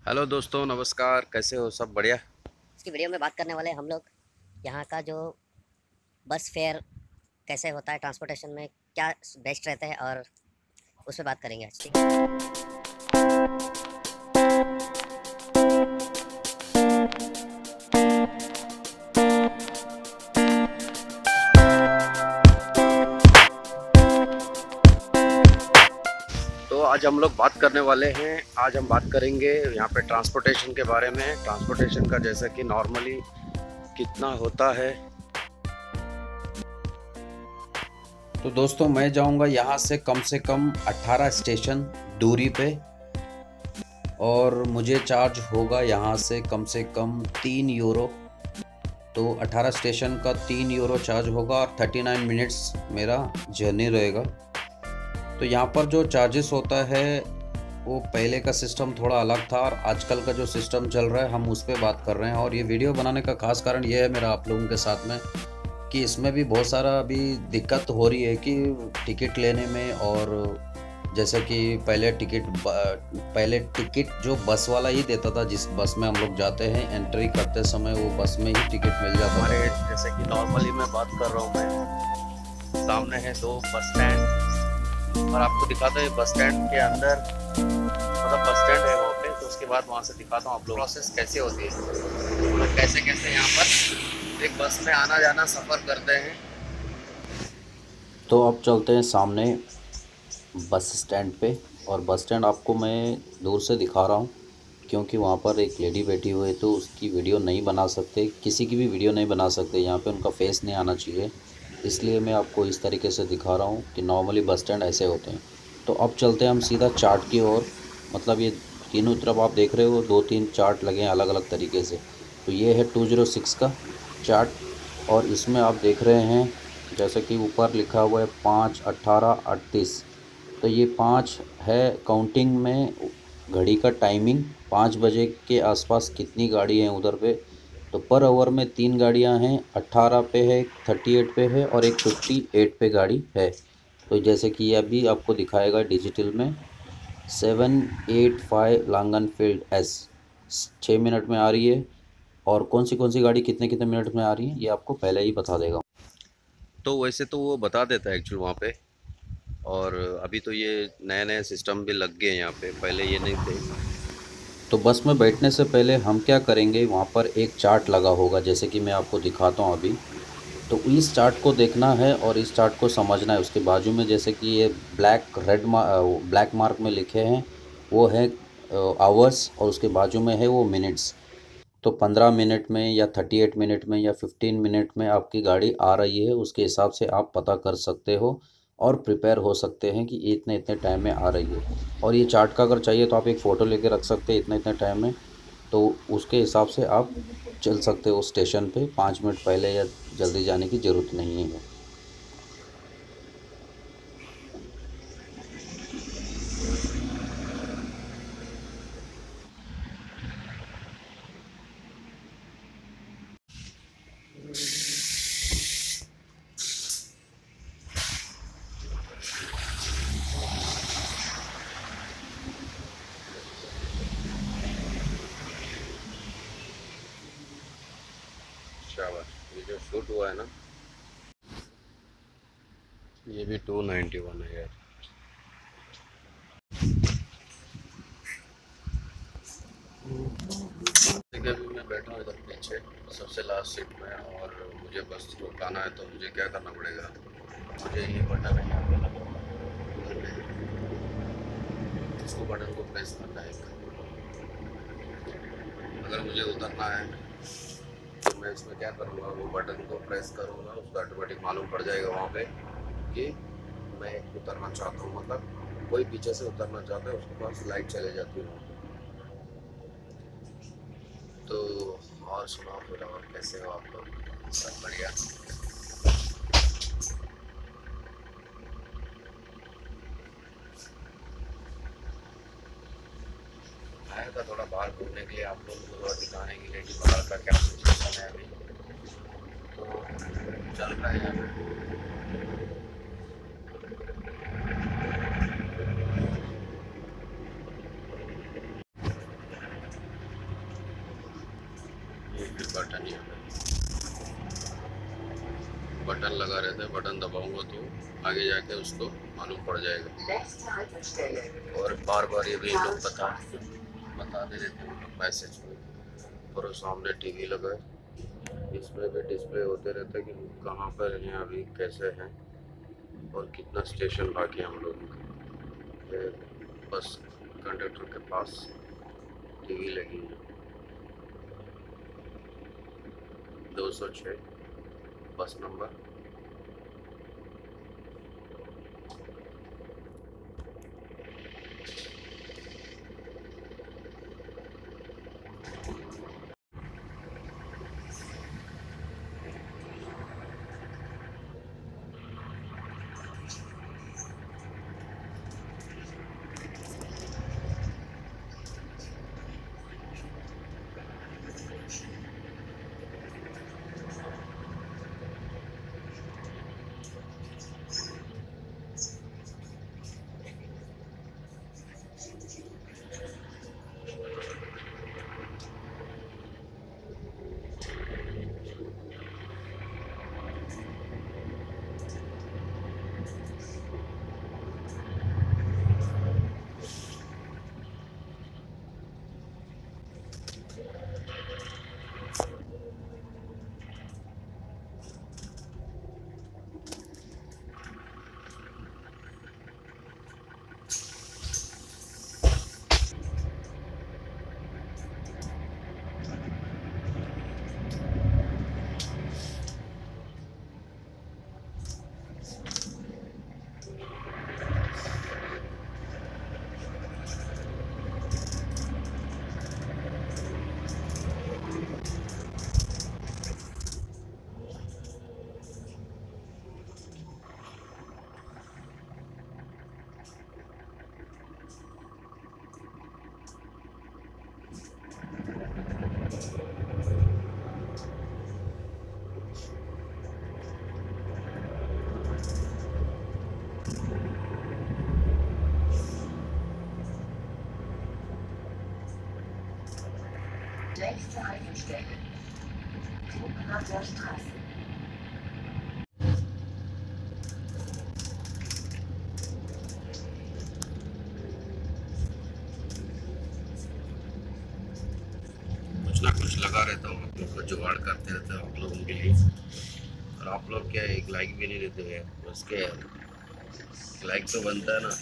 Hello दोस्तों, नमस्कार। कैसे हो? सब बढ़िया। की वीडियो में बात करने वाले हम लोग यहाँ का जो बस फेयर कैसे होता है, ट्रांसपोर्टेशन में क्या बेस्ट रहता है और उस पर बात करेंगे आज। ठीक है। तो आज हम लोग बात करने वाले हैं। आज हम बात करेंगे यहाँ पे ट्रांसपोर्टेशन के बारे में। ट्रांसपोर्टेशन का जैसा कि नॉर्मली कितना होता है। तो दोस्तों, मैं जाऊँगा यहाँ से कम 18 स्टेशन दूरी पे, और मुझे चार्ज होगा यहाँ से कम 3 यूरो। तो 18 स्टेशन का 3 यूरो चार्ज होगा और 39 मिनट्स मेरा जर्नी रहेगा। तो यहाँ पर जो चार्जेस होता है वो पहले का सिस्टम थोड़ा अलग था, और आजकल का जो सिस्टम चल रहा है हम उस पर बात कर रहे हैं। और ये वीडियो बनाने का खास कारण ये है मेरा आप लोगों के साथ में कि इसमें भी बहुत सारा अभी दिक्कत हो रही है कि टिकट लेने में। और जैसे कि पहले टिकट जो बस वाला ही देता था, जिस बस में हम लोग जाते हैं एंट्री करते समय वो बस में ही टिकट मिल जाता हमारे था। जैसे कि नॉर्मली मैं बात कर रहा हूँ, मैं सामने है 2 बस स्टैंड, और आपको दिखाता है बस स्टैंड के अंदर, मतलब बस स्टैंड है वहाँ पे। तो उसके बाद वहाँ से दिखाता हूँ आप लोग प्रोसेस कैसे होती है, तो कैसे कैसे यहाँ पर एक बस में आना जाना सफ़र करते हैं। तो अब चलते हैं सामने बस स्टैंड पे, और बस स्टैंड आपको मैं दूर से दिखा रहा हूँ क्योंकि वहाँ पर एक लेडी बैठी हुई है, तो उसकी वीडियो नहीं बना सकते, किसी की भी वीडियो नहीं बना सकते, यहाँ पे उनका फेस नहीं आना चाहिए। इसलिए मैं आपको इस तरीके से दिखा रहा हूँ कि नॉर्मली बस स्टैंड ऐसे होते हैं। तो अब चलते हैं हम सीधा चार्ट की ओर। मतलब ये तीनों तरफ आप देख रहे हो 2-3 चार्ट लगे हैं अलग अलग तरीके से। तो ये है 206 का चार्ट, और इसमें आप देख रहे हैं जैसे कि ऊपर लिखा हुआ है 5, 18, 38। तो ये 5 है काउंटिंग में, घड़ी का टाइमिंग 5 बजे के आसपास कितनी गाड़ी हैं उधर पे। तो पर आवर में 3 गाड़ियां हैं, 18 पे है, 38 पे है और एक 58 पे गाड़ी है। तो जैसे कि ये अभी आपको दिखाएगा डिजिटल में 785 लांगनफील्ड एस 6 मिनट में आ रही है। और कौन सी गाड़ी कितने कितने मिनट में आ रही है ये आपको पहले ही बता देगा। तो वैसे तो वो बता देता है एक्चुअल वहाँ पे। और अभी तो ये नए नए सिस्टम भी लग गए हैं यहाँ पे, पहले ये नहीं थे। तो बस में बैठने से पहले हम क्या करेंगे, वहाँ पर एक चार्ट लगा होगा जैसे कि मैं आपको दिखाता हूँ अभी। तो इस चार्ट को देखना है और इस चार्ट को समझना है। उसके बाजू में जैसे कि ये ब्लैक मार्क में लिखे हैं वो है आवर्स, और उसके बाजू में है वो मिनट्स। तो 15 मिनट में या 38 मिनट में या 15 मिनट में आपकी गाड़ी आ रही है, उसके हिसाब से आप पता कर सकते हो और प्रिपेयर हो सकते हैं कि ये इतने इतने टाइम में आ रही है। और ये चार्ट का अगर चाहिए तो आप एक फ़ोटो लेके रख सकते हैं इतने इतने टाइम में। तो उसके हिसाब से आप चल सकते हो स्टेशन पे, 5 मिनट पहले या जल्दी जाने की ज़रूरत नहीं है। शाबाश। ये जो शूट हुआ है ना, ये भी 291 है यार। देखिए अभी मैं बैठा हूँ इधर पीछे सबसे लास्ट सीट में, और मुझे बस रुकाना है तो मुझे क्या करना पड़ेगा, मुझे ये बटन है यहाँ पे लगा हुआ, इसको बटन को प्रेस करना है। अगर मुझे उतरना है तो मैं इसमें क्या करूँगा, वो बटन को प्रेस करूँगा, उसको ऑटोमेटिक मालूम पड़ जाएगा वहाँ पे कि मैं उतरना चाहता हूँ। मतलब कोई पीछे से उतरना चाहता है उसके पास लाइट चले जाती है वहाँ पे। तो और सुनाओ फिर, और कैसे हो आप लोग? सब बढ़िया? आया था थोड़ा बाहर घूमने के लिए, आप लोगों को थोड़ा दिखाने के लिए कि बाहर का क्या सिचुएशन है अभी। तो चल रहा है यहाँ पे। फिर बटन यहाँ पे बटन लगा रहता है, बटन दबाऊंगा तो आगे जाके उसको मालूम पड़ जाएगा। और बार बार ये भी लोग बताते रहते हैं मतलब मैसेज में। और सामने टीवी लगा है, इसमें भी डिस्प्ले होते रहता है कि कहाँ पर हैं अभी, कैसे हैं और कितना स्टेशन बाकी है हम लोगों का। बस कंडक्टर के पास टीवी लगी है। 206 बस number. Nächste Haltestelle, Zugrather Straße. कुछ ना कुछ लगा रहता हूँ, आप लोग को जुगाड़ करते रहते हो आप लोगों के लिए। और आप लोग क्या एक लाइक भी नहीं देते हैं, उसके लाइक तो बनता है ना।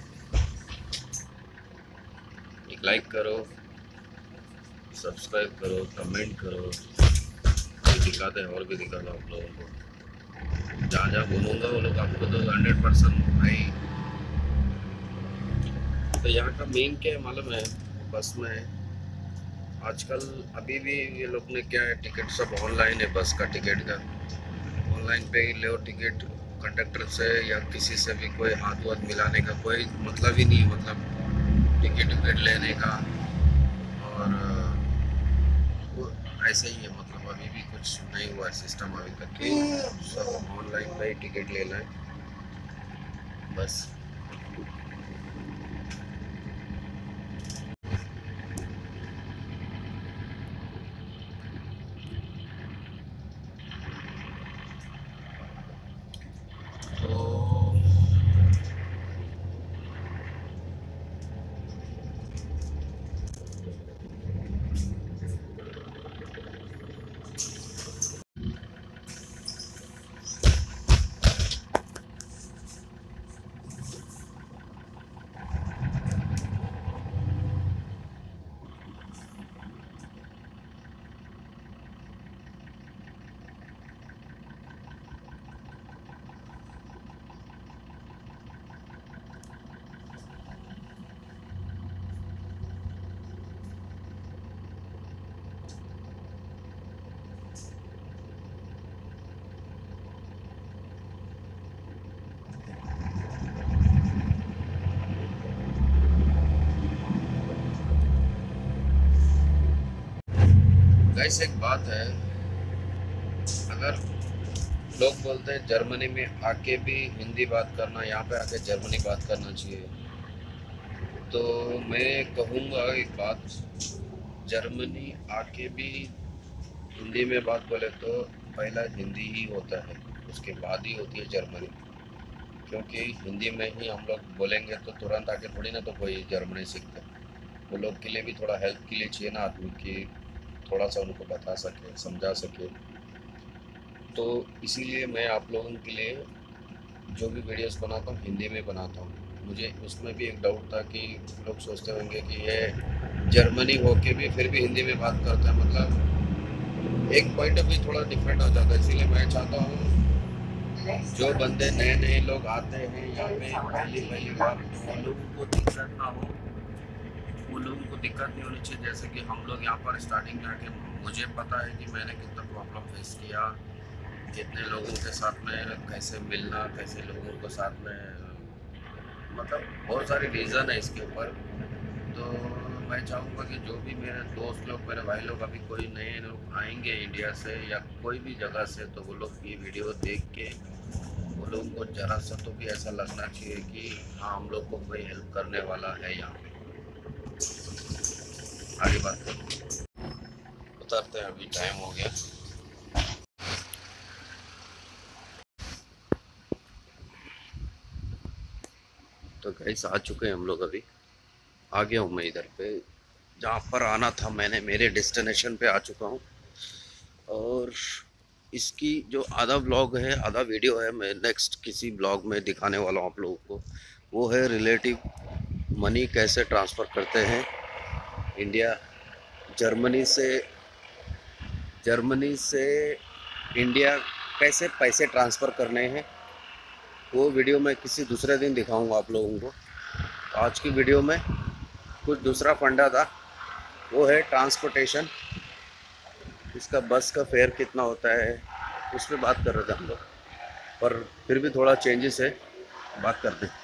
एक लाइक करो, सब्सक्राइब करो, कमेंट करो, दिखाते हैं और भी दिखाता हूँ आप लोगों को। जहाँ जहाँ घूमूंगा वो लोग आपको तो 100% भाई। तो यहाँ का मेन क्या है मालूम है, बस में आजकल अभी भी ये लोग ने क्या है, टिकट सब ऑनलाइन है। बस का टिकट का ऑनलाइन पे ही लो टिकट। कंडक्टर से या किसी से भी कोई हाथ वाथ मिलाने का कोई मतलब ही नहीं, मतलब टिकट विकेट लेने का। और वो ऐसे ही है, मतलब अभी भी कुछ नहीं हुआ सिस्टम अभी तक कि सब ऑनलाइन पे ही टिकट लेना है बस। गाइस एक बात है, अगर लोग बोलते हैं जर्मनी में आके भी हिंदी बात करना, यहाँ पे आके जर्मनी बात करना चाहिए, तो मैं कहूँगा एक बात, जर्मनी आके भी हिंदी में बात बोले तो पहला हिंदी ही होता है, उसके बाद ही होती है जर्मनी। क्योंकि हिंदी में ही हम लोग बोलेंगे तो तुरंत आके थोड़ी ना तो कोई जर्मनी सीखता है। वो लोग के लिए भी थोड़ा हेल्प के लिए चाहिए ना आदमी की, थोड़ा सा उनको बता सके, समझा सके। तो इसीलिए मैं आप लोगों के लिए जो भी वीडियोस बनाता हूँ हिंदी में बनाता हूँ। मुझे उसमें भी एक डाउट था कि लोग सोचते होंगे कि ये जर्मनी होके भी फिर भी हिंदी में बात करता है, मतलब एक पॉइंट ऑफ व्यू थोड़ा डिफरेंट हो जाता है। इसीलिए मैं चाहता हूँ जो बंदे नए नए लोग आते हैं यहाँ पे पहली पहली बार, वो लोगों को दिक्कत ना हो, वो लोगों को दिक्कत नहीं होनी चाहिए। जैसे कि हम लोग यहाँ पर स्टार्टिंग में आके, मुझे पता है कि मैंने कितना प्रॉब्लम फेस किया, कितने लोगों के साथ में कैसे मिलना, कैसे लोगों के साथ में, मतलब बहुत सारे रीज़न है इसके ऊपर। तो मैं चाहूँगा कि जो भी मेरे दोस्त लोग, मेरे भाई लोग, अभी कोई नए लोग आएंगे इंडिया से या कोई भी जगह से, तो वो लोग ये वीडियो देख के वो लोगों को ज़रा सा तो भी ऐसा लगना चाहिए कि हाँ, हम लोग को कोई हेल्प करने वाला है यहाँ पे। आगे बात करते उतरते हैं, अभी टाइम हो गया। तो गाइस आ चुके हैं हम लोग, अभी आ गया हूँ मैं इधर पे जहाँ पर आना था। मैंने मेरे डेस्टिनेशन पे आ चुका हूँ। और इसकी जो आधा ब्लॉग है, आधा वीडियो है, मैं नेक्स्ट किसी ब्लॉग में दिखाने वाला हूँ आप लोगों को। वो है रिलेटिव मनी कैसे ट्रांसफ़र करते हैं इंडिया, जर्मनी से इंडिया कैसे पैसे ट्रांसफ़र करने हैं। वो वीडियो मैं किसी दूसरे दिन दिखाऊंगा आप लोगों को। आज की वीडियो में कुछ दूसरा फंडा था, वो है ट्रांसपोर्टेशन। इसका बस का फेयर कितना होता है उस पर बात कर रहे थे हम लोग, पर फिर भी थोड़ा चेंजेस है, बात करते हैं।